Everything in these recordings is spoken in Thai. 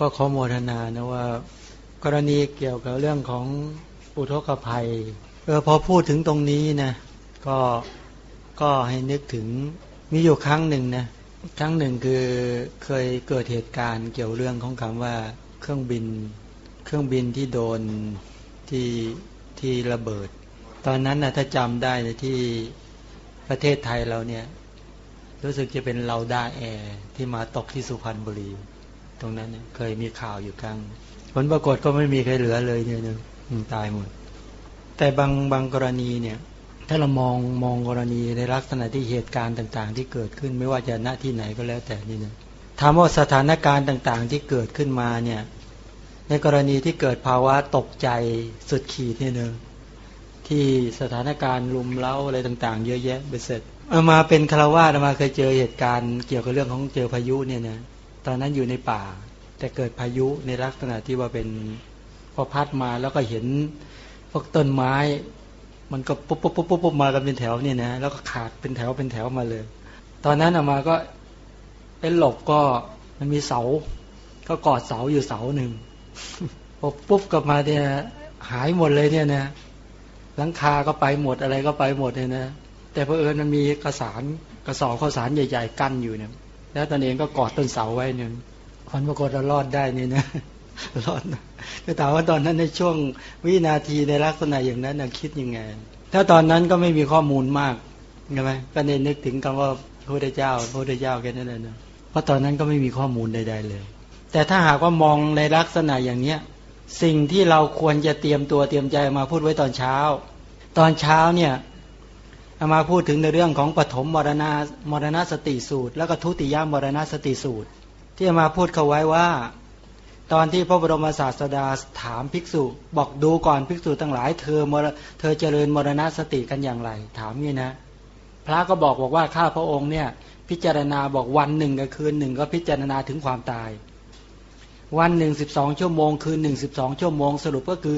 ก็ขอโมทนานะว่ากรณีเกี่ยวกับเรื่องของอุทกภัยพอพูดถึงตรงนี้นะก็ให้นึกถึงมีอยู่ครั้งหนึ่งนะครั้งหนึ่งคือเคยเกิดเหตุการณ์เกี่ยวเรื่องของคำว่าเครื่องบินที่โดนที่ระเบิดตอนนั้นนะถ้าจำได้นะที่ประเทศไทยเราเนี่ยรู้สึกจะเป็นเราด้าแอร์ที่มาตกที่สุพรรณบุรีตรงนั้นเนี่ยเคยมีข่าวอยู่ครั้งผลปรากฏก็ไม่มีใครเหลือเลยเนี่ยตายหมดแต่บางกรณีเนี่ยถ้าเรามองกรณีในลักษณะที่เหตุการณ์ต่างๆที่เกิดขึ้นไม่ว่าจะณที่ไหนก็แล้วแต่นี่นะถามว่าสถานการณ์ต่างๆที่เกิดขึ้นมาเนี่ยในกรณีที่เกิดภาวะตกใจสุดขีดเนี่ยนะที่สถานการณ์ลุมเล้าอะไรต่างๆเยอะแยะไปเสร็จมาเป็นฆราวาสมาเคยเจอเหตุการณ์เกี่ยวกับเรื่องของเจอพายุเนี่ยนะตอนนั้นอยู่ในป่าแต่เกิดพายุในลักษณะที่ว่าเป็นพอพัดมาแล้วก็เห็นพวกต้นไม้มันก็ปุ๊บมากันเป็นแถวเนี่ยนะแล้วก็ขาดเป็นแถวมาเลยตอนนั้นมาก็เป็นหลบก็มันมีเสาก็กอดเสาอยู่เสาหนึ่งพอปุ๊บกลับมาเนี่ยหายหมดเลยเนี่ยนะหลังคาก็ไปหมดอะไรก็ไปหมดเนี่ยนะแต่เผอิญมันมีกระสอบข้าวสารใหญ่ๆกั้นอยู่เนี่ยแล้วตนเองก็กอดต้นเสาไว้เนี่ยผลปรากฏเรารอดได้นี่นะรอดจะถามว่าตอนนั้นในช่วงวินาทีในลักษณะอย่างนั้นคิดยังไงถ้าตอนนั้นก็ไม่มีข้อมูลมากใช่ไหมก็เน้นนึกถึงคำว่าพระพุทธเจ้าแค่นั้นเลยนะเพราะตอนนั้นก็ไม่มีข้อมูลใดๆเลยแต่ถ้าหากว่ามองในลักษณะอย่างเนี้ยสิ่งที่เราควรจะเตรียมตัวเตรียมใจมาพูดไว้ตอนเช้าเนี่ยมาพูดถึงในเรื่องของปฐมมรณสติสูตรแล้วก็ทุติยมรณสติสูตรที่มาพูดเขาไว้ว่าตอนที่พระบรมศาสดาถามภิกษุบอกดูก่อนภิกษุทั้งหลายเธอเจริญมรณสติกันอย่างไรถามงี้นะพระก็บอกว่าข้าพระองค์เนี่ยพิจารณาบอกวันหนึ่งกับคืนหนึ่งก็พิจารณาถึงความตายวันหนึ่ง12ชั่วโมงคืนหนึ่ง12ชั่วโมงสรุปก็คือ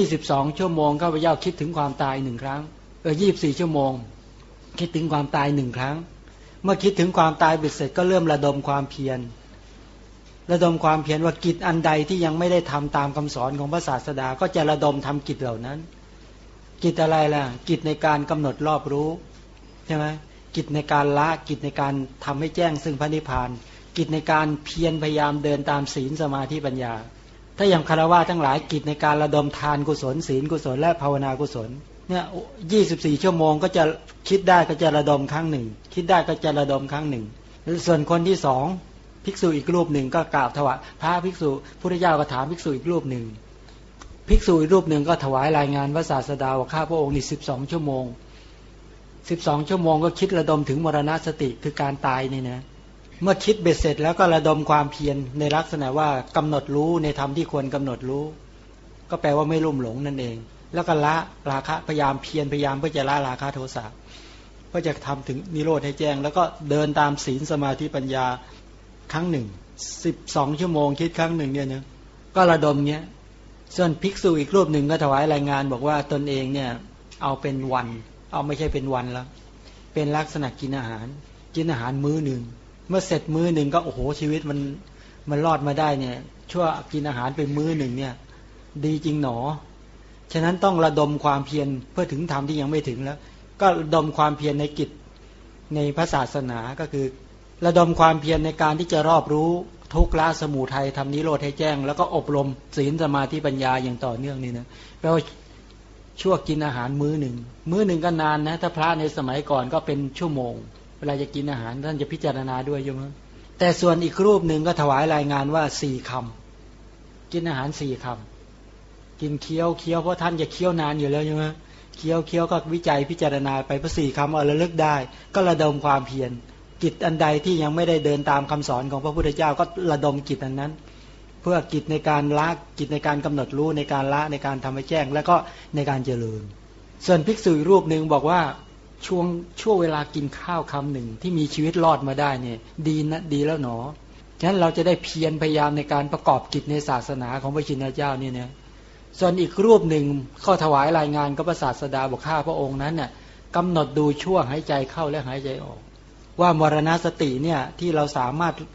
22ชั่วโมงข้าพเจ้าคิดถึงความตาย1ครั้ง24ชั่วโมงคิดถึงความตาย1ครั้งเมื่อคิดถึงความตายเสร็จก็เริ่มระดมความเพียรว่ากิจอันใดที่ยังไม่ได้ทำตามคำสอนของพระศาสดาก็จะระดมทำกิจเหล่านั้นกิจอะไรล่ะกิจในการกำหนดรอบรู้ใช่ไหมกิจในการละกิจในการทำให้แจ้งซึ่งพระนิพพานกิจในการเพียรพยายามเดินตามศีลสมาธิปัญญาถ้าอย่างคฤหัสถ์ทั้งหลายกิจในการระดมทานกุศลศีลกุศลและภาวนากุศลเนี่ย24ชั่วโมงก็จะคิดได้ก็จะระดมครั้งหนึ่งคิดได้ก็จะระดมครั้งหนึ่งส่วนคนที่2ภิกษุอีกรูปหนึ่งก็กราบถวายพระภิกษุพุทธเจ้าก็ถามภิกษุอีกรูปหนึ่งภิกษุอีกรูปหนึ่งก็ถวายรายงานพระศาสดาว่าข้าพระองค์นี่12ชั่วโมง12ชั่วโมงก็คิดระดมถึงมรณสติคือการตายนี่นะเมื่อคิดเบ็ดเสร็จแล้วก็ระดมความเพียรในลักษณะว่ากำหนดรู้ในธรรมที่ควรกำหนดรู้ก็แปลว่าไม่ลุ่มหลงนั่นเองแล้วก็ละราคะพยายามเพียรเพื่อจะละราคะโทสะเพื่อจะทำถึงนิโรธให้แจ้งแล้วก็เดินตามศีลสมาธิปัญญาครั้งหนึ่ง12ชั่วโมงคิดครั้งหนึ่งเนี่ยนะก็ระดมเนี้ยส่วนภิกษุอีกรูปหนึ่งก็ถวายรายงานบอกว่าตนเองเนี่ยเอาเป็นวันเอาไม่ใช่เป็นวันแล้วเป็นลักษณะกินอาหารมื้อหนึ่งเมื่อเสร็จมื้อหนึ่งก็โอ้โหชีวิตมันรอดมาได้เนี่ยชั่วกินอาหารไปมื้อหนึ่งเนี่ยดีจริงหนอฉะนั้นต้องระดมความเพียรเพื่อถึงธรรมที่ยังไม่ถึงแล้วก็ระดมความเพียรในกิจในพระศาสนาก็คือระดมความเพียรในการที่จะรอบรู้ทุกข์ละสมุทัยทำนิโรธให้แจ้งแล้วก็อบรมศีลสมาธิปัญญาอย่างต่อเนื่องนี่นะแปลว่าชั่วกินอาหารมื้อหนึ่งก็นานนะถ้าพระในสมัยก่อนก็เป็นชั่วโมงเวลาจะกินอาหารท่านจะพิจารณาด้วยใช่ไหมแต่ส่วนอีกรูปหนึ่งก็ถวายรายงานว่า4 คำกินอาหาร4 คำกินเคี้ยวเพราะท่านจะเคี้ยวนานอยู่แล้วใช่ไหมเคี้ยวก็วิจัยพิจารณาไปเพราะ4 คำระลึกได้ก็ระดมความเพียรกิจอันใดที่ยังไม่ได้เดินตามคำสอนของพระพุทธเจ้าก็ระดมกิจอันนั้นเพื่อกิจในการละกิจในการกำหนดรู้ในการละในการทำให้แจ้งแล้วก็ในการเจริญส่วนภิกษุรูปหนึ่งบอกว่าช่วงเวลากินข้าวคำหนึ่งที่มีชีวิตรอดมาได้เนี่ยดีแล้วหนอฉะนั้นเราจะได้เพียรพยายามในการประกอบกิจในศาสนาของพระชินเจ้านี่เนี่ยส่วนอีกรูปหนึ่งก็ถวายรายงานกับพระศาสดาบอกข้าพระองค์นั้นน่ะกำหนดดูช่วงหายใจเข้าและหายใจออกว่ามรณสติเนี่ยที่เราสามารถ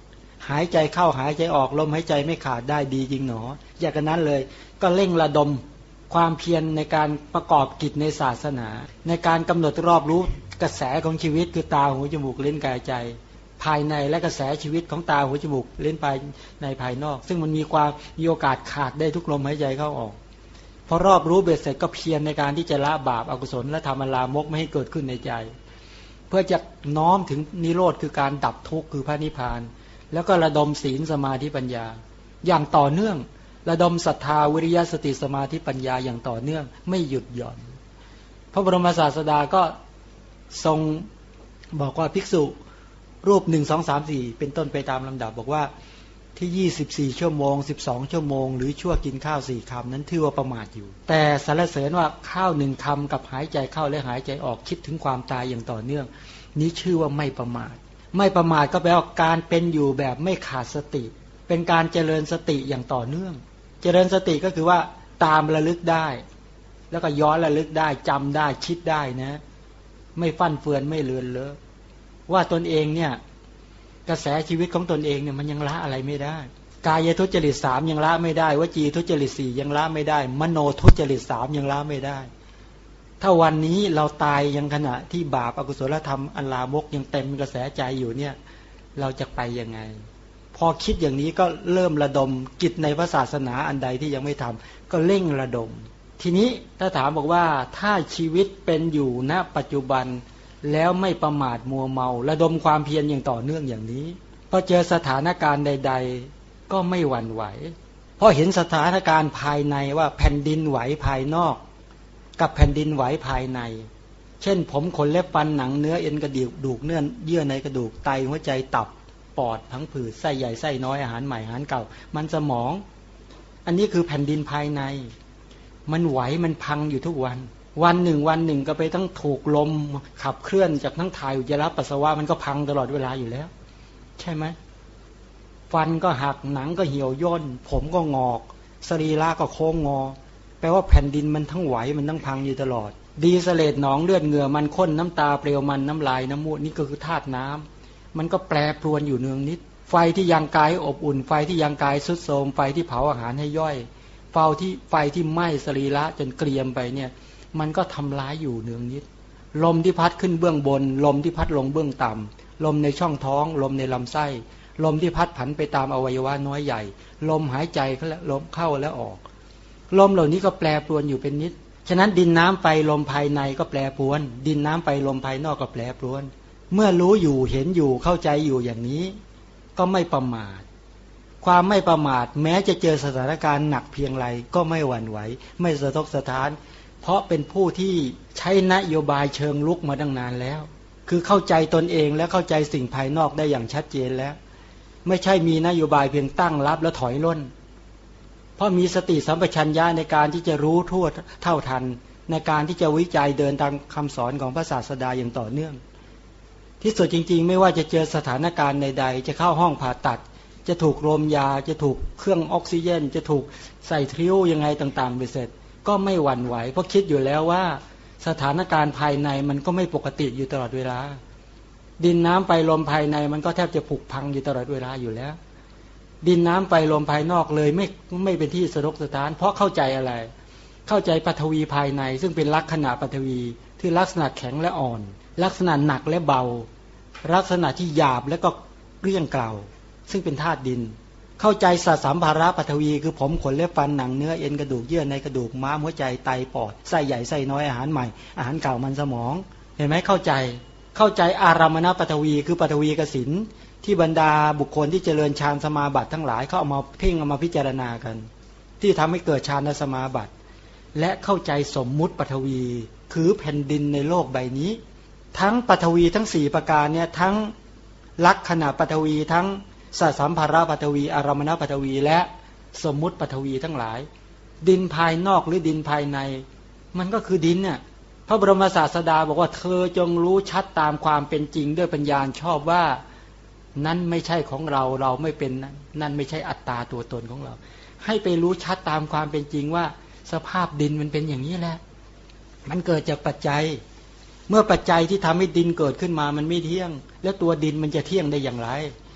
หายใจเข้าหายใจออกลมหายใจไม่ขาดได้ดีจริงหนออย่างนั้นเลยก็เร่งระดมความเพียรในการประกอบกิจในศาสนาในการกำหนดรอบรู้กระแสของชีวิตคือตาหูจมูกลิ้นกายใจภายในและกระแสชีวิตของตาหูจมูกลิ้นภายในภายนอกซึ่งมันมีโอกาสขาดได้ทุกลมหายใจเข้าออกพอรอบรู้เบ็ดเสร็จก็เพียรในการที่จะละบาปอกุศลและทำอลามกไม่ให้เกิดขึ้นในใจเพื่อจะน้อมถึงนิโรธคือการดับทุกข์คือพระนิพพานแล้วก็ระดมศีลสมาธิปัญญาอย่างต่อเนื่องระดมศรัทธาวิริยะสติสมาธิปัญญาอย่างต่อเนื่องไม่หยุดหย่อนพระบรมศาสดาก็ทรงบอกว่าภิกษุรูป1 2 3 4เป็นต้นไปตามลำดับบอกว่าที่24ชั่วโมง12ชั่วโมงหรือชั่วกินข้าว4คำนั้นถือว่าประมาทอยู่แต่สรรเสริญว่าข้าว1คำกับหายใจเข้าและหายใจออกคิดถึงความตายอย่างต่อเนื่องนี้ชื่อว่าไม่ประมาทไม่ประมาทก็แปลว่าการเป็นอยู่แบบไม่ขาดสติเป็นการเจริญสติอย่างต่อเนื่องเจริญสติก็คือว่าตามระลึกได้แล้วก็ย้อนระลึกได้จำได้คิดได้นะไม่ฟั่นเฟือนไม่เลือนเลอะว่าตนเองเนี่ยกระแสชีวิตของตนเองเนี่ยมันยังละอะไรไม่ได้กายทุจริต3ยังละไม่ได้วจีทุจริต4ยังละไม่ได้มโนทุจริต3ยังละไม่ได้ถ้าวันนี้เราตายยังขณะที่บาปอกุศลธรรมอันลามกยังเต็มกระแสใจอยู่เนี่ยเราจะไปยังไงพอคิดอย่างนี้ก็เริ่มระดมกิจในพระศาสนาอันใดที่ยังไม่ทำก็เร่งระดมทีนี้ถ้าถามบอกว่าถ้าชีวิตเป็นอยู่ณปัจจุบันแล้วไม่ประมาทมัวเมาระดมความเพียรอย่างต่อเนื่องอย่างนี้พอเจอสถานการณ์ใดๆก็ไม่หวั่นไหวเพราะเห็นสถานการณ์ภายในว่าแผ่นดินไหวภายนอกกับแผ่นดินไหวภายในเช่นผมขนเล็บฟันหนังเนื้อเอ็นกระดูกเนื้อเยื่อในกระดูกไตหัวใจตับปอดพังผืดไส้ใหญ่ไส้น้อยอาหารใหม่อาหารเก่ามันสมองอันนี้คือแผ่นดินภายในมันไหวมันพังอยู่ทุกวันวันหนึ่งก็ไปทั้งถูกลมขับเคลื่อนจากทั้งถ่ายอุจจาระปัสสาวะมันก็พังตลอดเวลาอยู่แล้วใช่ไหมฟันก็หักหนังก็เหี่ยวย่นผมก็งอกสรีระก็โค้งงอแปลว่าแผ่นดินมันทั้งไหวมันทั้งพังอยู่ตลอดดีเสลดหนองเลือดเหงื่อมันข้นน้ำตาเปลวมันน้ำลายน้ำมูดนี่ก็คือธาตุน้ำมันก็แปรปรวนอยู่เนืองนิดไฟที่ยังกายอบอุ่นไฟที่ยังกายทรุดโทรมไฟที่เผาอาหารให้ย่อยไฟที่ไหม้สรีระจนเกรียมไปเนี่ยมันก็ทำร้ายอยู่เนืองนิดลมที่พัดขึ้นเบื้องบนลมที่พัดลงเบื้องต่ำลมในช่องท้องลมในลำไส้ลมที่พัดผันไปตามอวัยวะน้อยใหญ่ลมหายใจลมเข้าและออกลมเหล่านี้ก็แปรปรวนอยู่เป็นนิดฉะนั้นดินน้ำไฟลมภายในก็แปรปรวนดินน้ำไฟลมภายนอกก็แปรปรวนเมื่อรู้อยู่เห็นอยู่เข้าใจอยู่อย่างนี้ก็ไม่ประมาทความไม่ประมาทแม้จะเจอสถานการณ์หนักเพียงไรก็ไม่หวั่นไหวไม่สะทกสะท้านเพราะเป็นผู้ที่ใช้นโยบายเชิงลุกมาตั้งนานแล้วคือเข้าใจตนเองและเข้าใจสิ่งภายนอกได้อย่างชัดเจนแล้วไม่ใช่มีนโยบายเพียงตั้งรับแล้วถอยล่นเพราะมีสติสัมปชัญญะในการที่จะรู้ทั่วเท่าทันในการที่จะวิจัยเดินตามคำสอนของพระศาสดาอย่างต่อเนื่องที่สุดจริงๆไม่ว่าจะเจอสถานการณ์ใดๆจะเข้าห้องผ่าตัดจะถูกโรมยาจะถูกเครื่องออกซิเจนจะถูกใส่ทริวยังไงต่างๆไปเสร็จก็ไม่หวั่นไหวเพราะคิดอยู่แล้วว่าสถานการณ์ภายในมันก็ไม่ปกติอยู่ตลอดเวลาดินน้ำไฟลมภายในมันก็แทบจะผุพังอยู่ตลอดเวลาอยู่แล้วดินน้ำไฟลมภายนอกเลยไม่เป็นที่สะทกสะท้านเพราะเข้าใจอะไรเข้าใจปฐวีภายในซึ่งเป็นลักษณะปฐวีที่ลักษณะแข็งและอ่อนลักษณะหนักและเบาลักษณะที่หยาบและก็เกลี้ยงเกลาซึ่งเป็นธาตุดินเข้าใจสัตสัมภาระปฐวีคือผมขนเล็บฟันหนังเนื้อเอ็นกระดูกเยื่อในกระดูกม้ามหัวใจไตปอดไส้ใหญ่ไส้น้อยอาหารใหม่อาหารเก่ามันสมองเห็นไหมเข้าใจอารามณปฐวีคือปฐวีกสินที่บรรดาบุคคลที่เจริญฌานสมาบัติทั้งหลายเขาเอามาเพ่งเอามาพิจารณากันที่ทำให้เกิดฌานสมาบัติและเข้าใจสมมุติปฐวีคือแผ่นดินในโลกใบนี้ทั้งปฐวีทั้ง4ประการเนี่ยทั้งลักขณะปฐวีทั้งสัตสัมภาระปฐวีอารามณปฐวีและสมมุติปฐวีทั้งหลายดินภายนอกหรือดินภายในมันก็คือดินน่ะพระบรมศาสดาบอกว่าเธอจงรู้ชัดตามความเป็นจริงด้วยปัญญาชอบว่านั้นไม่ใช่ของเราเราไม่เป็นนั่นไม่ใช่อัตตาตัวตนของเราให้ไปรู้ชัดตามความเป็นจริงว่าสภาพดินมันเป็นอย่างนี้แหละมันเกิดจากปัจจัยเมื่อปัจจัยที่ทำให้ดินเกิดขึ้นมามันไม่เที่ยงแล้วตัวดินมันจะเที่ยงได้อย่างไร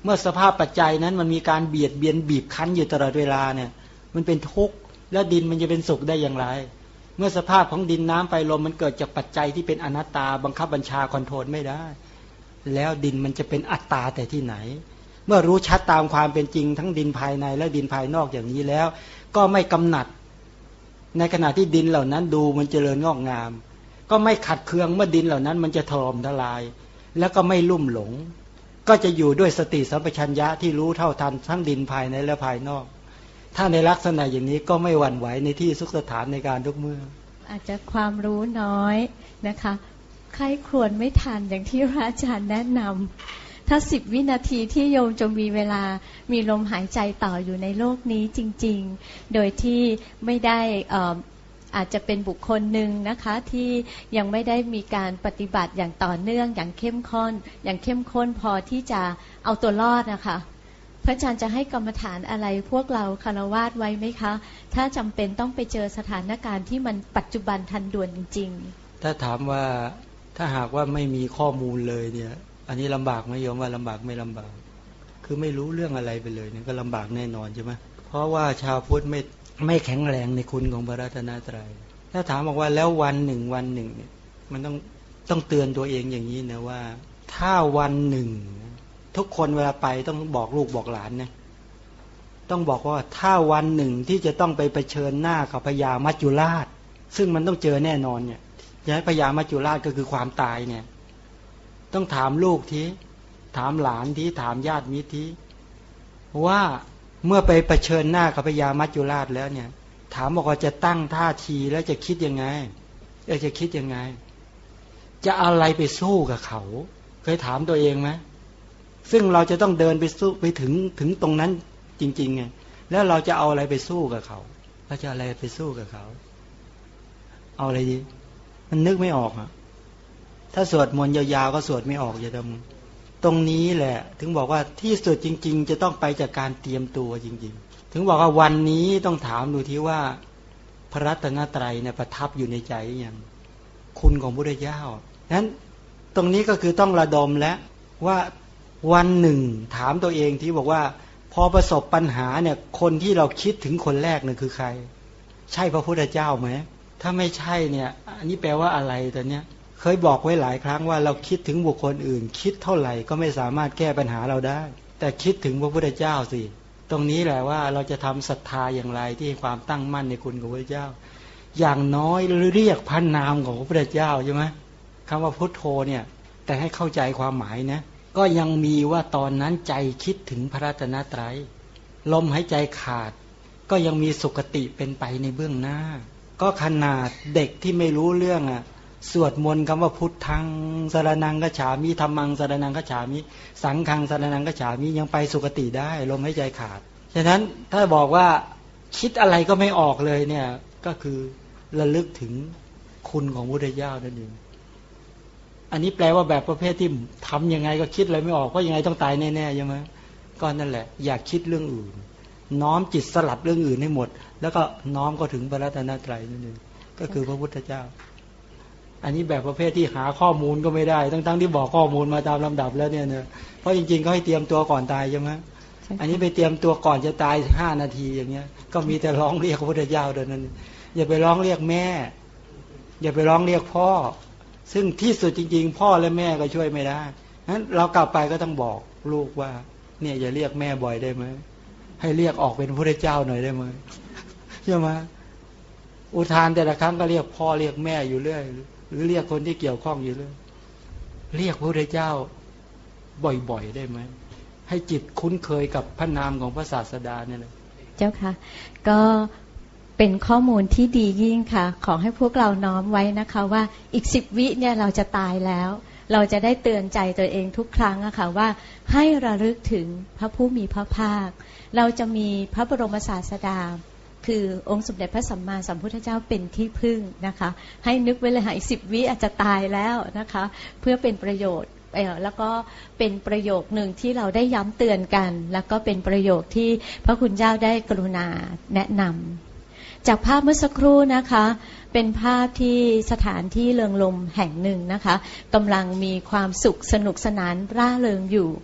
เมื่อสภาพปัจจัยนั้นมันมีการเบียดเบียนบีบคั้นอยู่ตลอดเวลาเนี่ยมันเป็นทุกข์แล้วดินมันจะเป็นสุขได้อย่างไรเมื่อสภาพของดินน้ำไฟลมมันเกิดจากปัจจัยที่เป็นอนัตตาบังคับบัญชาคอนโทรลไม่ได้แล้วดินมันจะเป็นอัตตาแต่ที่ไหนเมื่อรู้ชัดตามความเป็นจริงทั้งดินภายในและดินภายนอกอย่างนี้แล้วก็ไม่กำหนัดในขณะที่ดินเหล่านั้นดูมันเจริญงอกงามก็ไม่ขัดเคืองเมื่อดินเหล่านั้นมันจะถล่มทลายแล้วก็ไม่ลุ่มหลงก็จะอยู่ด้วยสติสัมปชัญญะที่รู้เท่าทันทั้งดินภายในและภายนอกถ้าในลักษณะอย่างนี้ก็ไม่หวั่นไหวในที่สุขสถานในการทุกเมื่ออาจจะความรู้น้อยนะคะใครครวญไม่ทันอย่างที่พระอาจารย์แนะนำถ้า10 วินาทีที่โยมจะมีเวลามีลมหายใจต่ออยู่ในโลกนี้จริงๆโดยที่ไม่ได้อาจจะเป็นบุคคลหนึ่งนะคะที่ยังไม่ได้มีการปฏิบัติอย่างต่อเนื่องอย่างเข้มข้นพอที่จะเอาตัวรอดนะคะพระอาจารย์จะให้กรรมฐานอะไรพวกเราคฤหัสถ์ไว้ไหมคะถ้าจำเป็นต้องไปเจอสถานการณ์ที่มันปัจจุบันทันด่วนจริงๆถ้าถามว่าถ้าหากว่าไม่มีข้อมูลเลยเนี่ยอันนี้ลำบากไหมโยมว่าลำบากไม่ลำบากคือไม่รู้เรื่องอะไรไปเลยเนี่ยก็ลำบากแน่นอนใช่ไหมเพราะว่าชาวพุทธไม่แข็งแรงในคุณของพระรัตนตรัยถ้าถามบอกว่าแล้ววันหนึ่งเนี่ยมันต้องเตือนตัวเองอย่างนี้นะว่าถ้าวันหนึ่งทุกคนเวลาไปต้องบอกลูกบอกหลานนะต้องบอกว่าถ้าวันหนึ่งที่จะต้องไปเผชิญหน้ากับพญามัจจุราชซึ่งมันต้องเจอแน่นอนเนี่ยย้ายพญามัจจุราชก็คือความตายเนี่ยต้องถามลูกทีถามหลานทีถามญาติมิตรทีว่าเมื่อไปเผชิญหน้ากับพญามัจจุราชแล้วเนี่ยถามบอกว่าจะตั้งท่าทีแล้วจะคิดยังไงจะคิดยังไงจะอะไรไปสู้กับเขาเคยถามตัวเองไหมซึ่งเราจะต้องเดินไปสู้ไปถึงตรงนั้นจริงๆไงแล้วเราจะเอาอะไรไปสู้กับเขาเราจะอะไรไปสู้กับเขาเอาอะไรดีมันนึกไม่ออกอ่ะถ้าสวดมนต์ยาวๆก็สวดไม่ออกอย่าทำตรงนี้แหละถึงบอกว่าที่สุดจริงๆจะต้องไปจากการเตรียมตัวจริงๆถึงบอกว่าวันนี้ต้องถามดูที่ว่าพระรัตนตรัยเนี่ยประทับอยู่ในใจอย่างคุณของพระพุทธเจ้านั้นตรงนี้ก็คือต้องระดมและว่าวันหนึ่งถามตัวเองที่บอกว่าพอประสบปัญหาเนี่ยคนที่เราคิดถึงคนแรกเนี่ยคือใครใช่พระพุทธเจ้าไหมถ้าไม่ใช่เนี่ยอันนี้แปลว่าอะไรตอนเนี้ยเคยบอกไว้หลายครั้งว่าเราคิดถึงบุคคลอื่นคิดเท่าไหร่ก็ไม่สามารถแก้ปัญหาเราได้แต่คิดถึงพระพุทธเจ้าสิตรงนี้แหละว่าเราจะทำศรัทธาอย่างไรที่ความตั้งมั่นในคุณของพระพุทธเจ้าอย่างน้อยเรียกพระนามของพระพุทธเจ้าใช่ไหมคำว่าพุทโธเนี่ยแต่ให้เข้าใจความหมายนะก็ยังมีว่าตอนนั้นใจคิดถึงพระรัตนตรัยลมหายใจขาดก็ยังมีสุคติเป็นไปในเบื้องหน้าก็ขนาดเด็กที่ไม่รู้เรื่องอ่ะสวดมนต์คำว่าพุทธังสรณังคัจฉามิธัมมังสรณังคัจฉามิสังฆังสรณังคัจฉามิยังไปสุคติได้ลมหายใจขาดฉะนั้นถ้าบอกว่าคิดอะไรก็ไม่ออกเลยเนี่ยก็คือระลึกถึงคุณของพระพุทธเจ้านั่นเองอันนี้แปลว่าแบบประเภทที่ทำยังไงก็คิดอะไรไม่ออกเพราะยังไงต้องตายแน่ๆใช่ไหมก็นั่นแหละอยากคิดเรื่องอื่นน้อมจิตสลัดเรื่องอื่นให้หมดแล้วก็น้อมก็ถึงพระรัตนตรัยนั่นเองก็คือพระพุทธเจ้าอันนี้แบบประเภทที่หาข้อมูลก็ไม่ได้ทั้งที่บอกข้อมูลมาตามลำดับแล้วเนี่ยนะเพราะจริงๆเขาให้เตรียมตัวก่อนตายใช่ไหมอันนี้ไปเตรียมตัวก่อนจะตาย5 นาทีอย่างเงี้ยก็มีแต่ร้องเรียกพระพุทธเจ้าเท่านั้นอย่าไปร้องเรียกแม่อย่าไปร้องเรียกพ่อซึ่งที่สุดจริงๆพ่อและแม่ก็ช่วยไม่ได้งั้นเรากลับไปก็ต้องบอกลูกว่าเนี่ยอย่าเรียกแม่บ่อยได้ไหมให้เรียกออกเป็นพระพุทธเจ้าหน่อยได้ไหมใช่ไหมอุทานแต่ละครั้งก็เรียกพ่อเรียกแม่อยู่เรื่อยหรือเรียกคนที่เกี่ยวข้องอยู่เรื่อยเรียกพระพุทธเจ้าบ่อยๆได้ไหมให้จิตคุ้นเคยกับพระนามของพระศาสดาเนี่ยเลยเจ้าค่ะก็เป็นข้อมูลที่ดียิ่งค่ะขอให้พวกเราน้อมไว้นะคะว่าอีก10 วิเนี่ยเราจะตายแล้วเราจะได้เตือนใจตัวเองทุกครั้งอะค่ะว่าให้ระลึกถึงพระผู้มีพระภาคเราจะมีพระบรมศาสดาคือองค์สมเด็จพระสัมมาสัมพุทธเจ้าเป็นที่พึ่งนะคะให้นึกไว้เลยอีก10 วิอาจจะตายแล้วนะคะเพื่อเป็นประโยชน์แล้วก็เป็นประโยคหนึ่งที่เราได้ย้ำเตือนกันแล้วก็เป็นประโยคที่พระคุณเจ้าได้กรุณาแนะนำจากภาพเมื่อสักครู่นะคะเป็นภาพที่สถานที่เริงรมย์แห่งหนึ่งนะคะกำลังมีความสุขสนุกสนานร่าเริงอยู่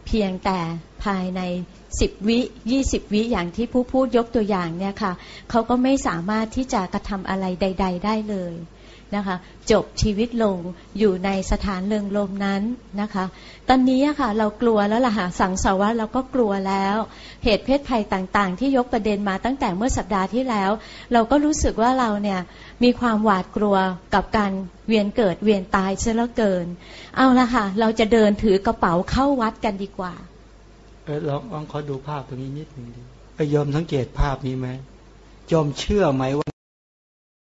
เพียงแต่ภายใน10 วิ20 วิอย่างที่ผู้พูดยกตัวอย่างเนี่ยค่ะเขาก็ไม่สามารถที่จะกระทำอะไรใดๆได้เลยนะคะจบชีวิตลงอยู่ในสถานเริงรมย์นั้นนะคะตอนนี้ค่ะเรากลัวแล้วล่ะค่ะสังสารวัฏเราก็กลัวแล้วเหตุเพศภัยต่างๆที่ยกประเด็นมาตั้งแต่เมื่อสัปดาห์ที่แล้วเราก็รู้สึกว่าเราเนี่ยมีความหวาดกลัวกับการเวียนเกิดเวียนตายเสียเหลือเกินเอาละค่ะเราจะเดินถือกระเป๋าเข้าวัดกันดีกว่าลองขอดูภาพตรงนี้นิดนึงดิโยมสังเกตภาพนี้ไหมโยมเชื่อไหมว่า